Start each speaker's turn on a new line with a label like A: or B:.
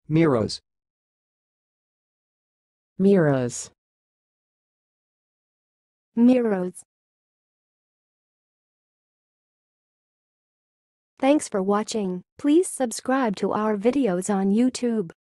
A: mirrors,
B: mirrors,
C: mirrors. Thanks for watching. Please subscribe to our videos on YouTube.